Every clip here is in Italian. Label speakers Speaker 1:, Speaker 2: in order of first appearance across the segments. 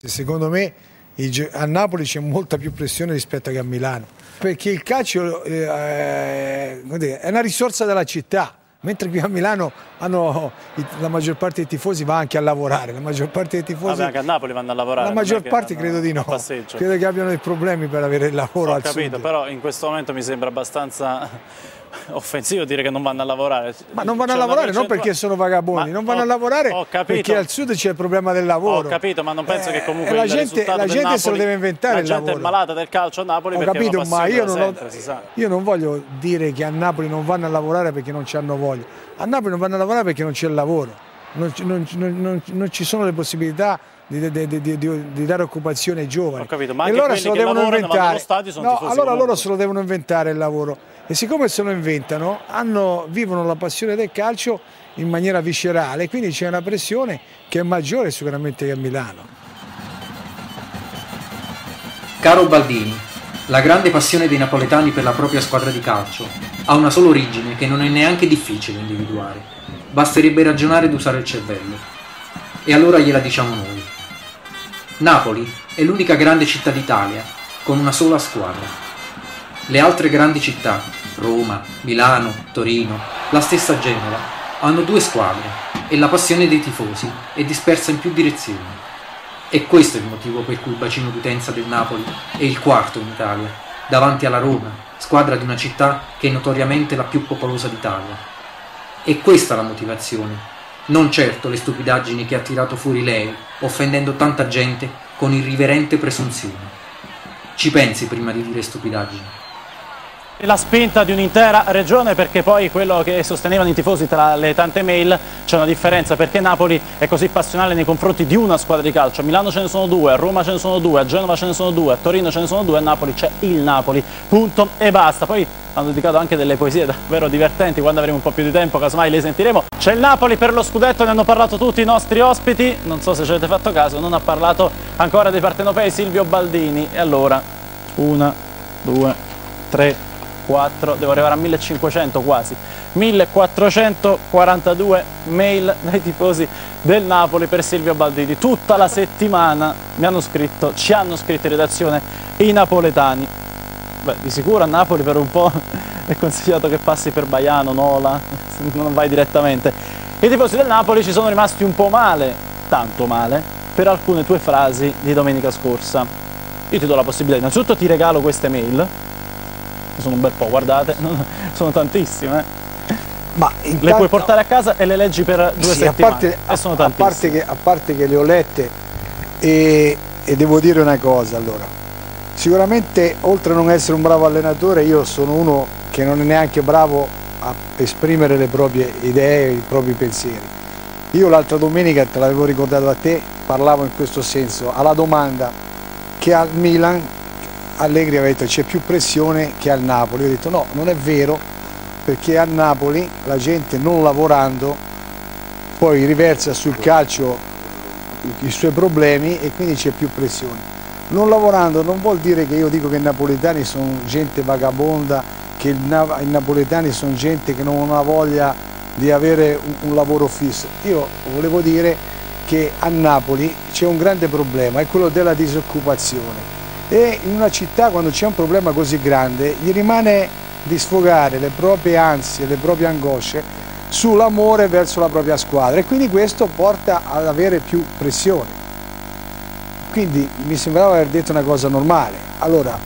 Speaker 1: Secondo me a Napoli c'è molta più pressione rispetto che a Milano, perché il calcio è una risorsa della città, mentre qui a Milano la maggior parte dei tifosi va anche a lavorare, la maggior parte dei tifosi...
Speaker 2: Vabbè, anche a Napoli vanno a lavorare.
Speaker 1: La maggior parte credo di no, credo che abbiano dei problemi per avere il lavoro al sud.
Speaker 2: Ho capito, però in questo momento mi sembra abbastanza... offensivo dire che non vanno a lavorare.
Speaker 1: Ma non vanno a lavorare non perché sono vagabondi, non vanno a lavorare perché al sud c'è il problema del lavoro.
Speaker 2: Ho capito, ma non penso che comunque
Speaker 1: la gente se lo deve inventare il lavoro.
Speaker 2: La gente è malata del calcio a Napoli perché
Speaker 1: capito, ma
Speaker 2: io
Speaker 1: non voglio dire che a Napoli non vanno a lavorare perché non ci hanno voglia. A Napoli non vanno a lavorare perché non c'è il lavoro, non ci sono le possibilità di dare occupazione ai giovani.
Speaker 2: Ho capito, ma
Speaker 1: e
Speaker 2: anche
Speaker 1: allora se lo devono inventare. Allora loro se lo devono inventare il lavoro. E siccome se lo inventano, vivono la passione del calcio in maniera viscerale, quindi c'è una pressione che è maggiore sicuramente che a Milano.
Speaker 3: Caro Baldini, la grande passione dei napoletani per la propria squadra di calcio ha una sola origine che non è neanche difficile individuare. Basterebbe ragionare ed usare il cervello. E allora gliela diciamo noi. Napoli è l'unica grande città d'Italia con una sola squadra. Le altre grandi città, Roma, Milano, Torino, la stessa Genova, hanno due squadre e la passione dei tifosi è dispersa in più direzioni. E questo è il motivo per cui il bacino d'utenza del Napoli è il quarto in Italia, davanti alla Roma, squadra di una città che è notoriamente la più popolosa d'Italia. E questa la motivazione, non certo le stupidaggini che ha tirato fuori lei, offendendo tanta gente con irriverente presunzione. Ci pensi prima di dire stupidaggini.
Speaker 2: La spinta di un'intera regione, perché poi quello che sostenevano i tifosi tra le tante mail, c'è una differenza, perché Napoli è così passionale nei confronti di una squadra di calcio. A Milano ce ne sono due, a Roma ce ne sono due, a Genova ce ne sono due, a Torino ce ne sono due, a Napoli c'è il Napoli, punto e basta. Poi hanno dedicato anche delle poesie davvero divertenti, quando avremo un po' più di tempo casomai le sentiremo. C'è il Napoli per lo scudetto, ne hanno parlato tutti i nostri ospiti, non so se ci avete fatto caso, non ha parlato ancora dei partenopei Silvio Baldini. E allora, 1, 2, 3, 4, devo arrivare a 1500 quasi, 1442 mail dai tifosi del Napoli per Silvio Baldini. Tutta la settimana ci hanno scritto in redazione i napoletani. Beh, di sicuro a Napoli per un po' è consigliato che passi per Baiano, Nola, non vai direttamente. I tifosi del Napoli ci sono rimasti un po' male, tanto male, per alcune tue frasi di domenica scorsa. Io ti do la possibilità, innanzitutto ti regalo queste mail, sono un bel po', guardate, sono tantissime. Ma intanto, le puoi portare a casa e le leggi per 2 settimane. Sono tantissime.
Speaker 1: A parte che le ho lette e devo dire una cosa, allora. Sicuramente, oltre a non essere un bravo allenatore, io sono uno che non è neanche bravo a esprimere le proprie idee, i propri pensieri. Io l'altra domenica, te l'avevo ricordato a te, parlavo in questo senso, alla domanda che al Milan Allegri aveva detto c'è più pressione che al Napoli. Io ho detto no, non è vero, perché a Napoli la gente non lavorando poi riversa sul calcio i suoi problemi e quindi c'è più pressione. Non lavorando non vuol dire che io dico che i napoletani sono gente vagabonda, che i napoletani sono gente che non ha voglia di avere un lavoro fisso. Io volevo dire che a Napoli c'è un grande problema, è quello della disoccupazione. E in una città, quando c'è un problema così grande, gli rimane di sfogare le proprie ansie, le proprie angosce sull'amore verso la propria squadra, e quindi questo porta ad avere più pressione. Quindi mi sembrava aver detto una cosa normale. Allora,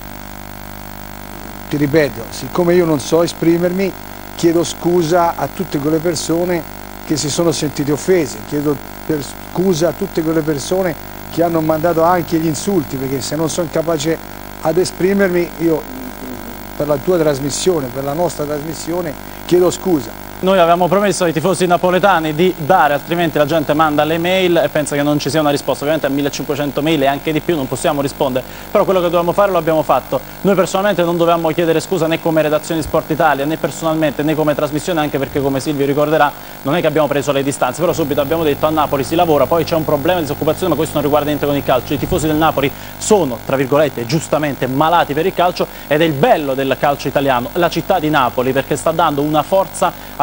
Speaker 1: ti ripeto, siccome io non so esprimermi, chiedo scusa a tutte quelle persone che si sono sentite offese, chiedo scusa a tutte quelle persone che hanno mandato anche gli insulti, perché se non sono capace ad esprimermi, io per la tua trasmissione, per la nostra trasmissione, chiedo scusa.
Speaker 2: Noi avevamo promesso ai tifosi napoletani di dare, altrimenti la gente manda le mail e pensa che non ci sia una risposta. Ovviamente a 1500 mail e anche di più non possiamo rispondere, però quello che dovevamo fare lo abbiamo fatto. Noi personalmente non dovevamo chiedere scusa né come redazione di Sport Italia, né personalmente, né come trasmissione, anche perché, come Silvio ricorderà, non è che abbiamo preso le distanze, però subito abbiamo detto a Napoli si lavora, poi c'è un problema di disoccupazione, ma questo non riguarda niente con il calcio. I tifosi del Napoli sono, tra virgolette, giustamente malati per il calcio, ed è il bello del calcio italiano, la città di Napoli, perché sta dando una forza a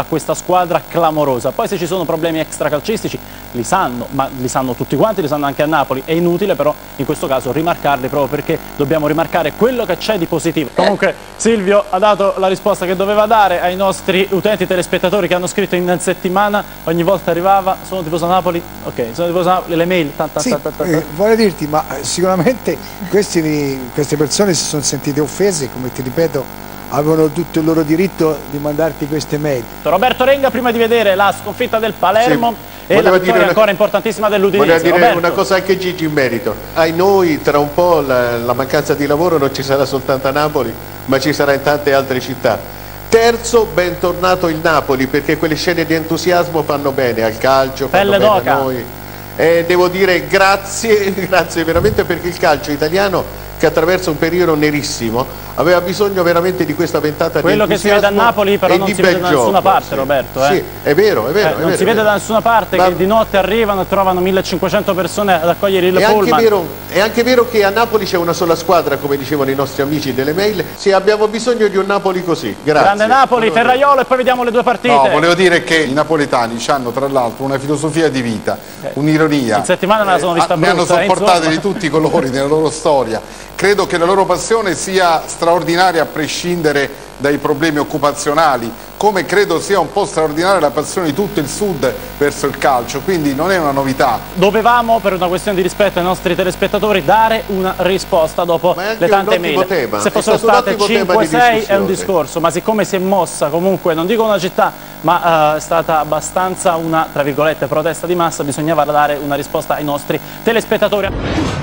Speaker 2: questa squadra clamorosa. Poi se ci sono problemi extracalcistici li sanno, ma li sanno tutti quanti, li sanno anche a Napoli. È inutile però in questo caso rimarcarli, proprio perché dobbiamo rimarcare quello che c'è di positivo. Comunque Silvio ha dato la risposta che doveva dare ai nostri utenti telespettatori che hanno scritto in settimana, ogni volta arrivava: sono tifoso Napoli, ok, sono tifoso Napoli, le mail,
Speaker 1: voglio dirti, ma sicuramente queste persone si sono sentite offese, come ti ripeto, avevano tutto il loro diritto di mandarti queste mail.
Speaker 2: Roberto Renga, prima di vedere la sconfitta del Palermo e la vittoria ancora importantissima dell'Udinese.
Speaker 4: Volevo dire
Speaker 2: Roberto.
Speaker 4: una cosa anche Gigi in merito. Ai noi tra un po' la mancanza di lavoro non ci sarà soltanto a Napoli, ma ci sarà in tante altre città. Terzo, bentornato il Napoli, perché quelle scene di entusiasmo fanno bene al calcio, fanno bene a noi. E devo dire grazie, grazie veramente, perché il calcio italiano, che attraversa un periodo nerissimo, aveva bisogno veramente di questa ventata di entusiasmo.
Speaker 2: Quello che si vede a Napoli però non si vede da nessuna parte,
Speaker 4: sì.
Speaker 2: Roberto.
Speaker 4: Sì, è vero,
Speaker 2: non si vede da nessuna parte, che di notte arrivano e trovano 1500 persone ad accogliere il pullman.
Speaker 4: È anche vero che a Napoli c'è una sola squadra, come dicevano i nostri amici delle mail. Sì, abbiamo bisogno di un Napoli così. Grazie.
Speaker 2: Grande Napoli, Ferraiolo, e poi vediamo le due partite.
Speaker 5: No, volevo dire che i napoletani hanno tra l'altro una filosofia di vita, un'ironia.
Speaker 2: In settimana me la sono vista brutta,
Speaker 5: ne hanno sopportate di tutti i colori nella loro storia. Credo che la loro passione sia straordinaria a prescindere dai problemi occupazionali, come credo sia un po' straordinaria la passione di tutto il sud verso il calcio, quindi non è una novità.
Speaker 2: Dovevamo, per una questione di rispetto ai nostri telespettatori, dare una risposta dopo le tante mail. Se fossero state 5-6 è un discorso, ma siccome si è mossa comunque, non dico una città, ma è stata abbastanza una, tra virgolette, protesta di massa, bisognava dare una risposta ai nostri telespettatori.